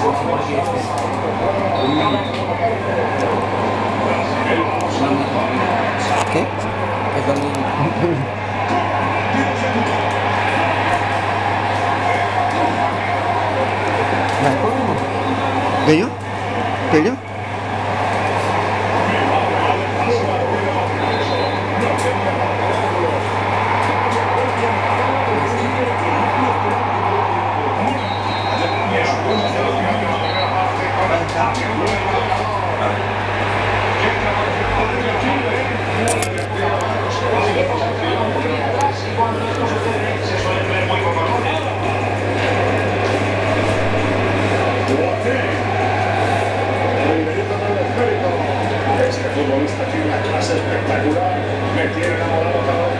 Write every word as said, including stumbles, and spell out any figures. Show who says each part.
Speaker 1: ¿Qué? Es lo mismo.
Speaker 2: ¿De yo? ¿De yo?
Speaker 3: Este futbolista tiene una clase espectacular, me tiene enamorado cada vez.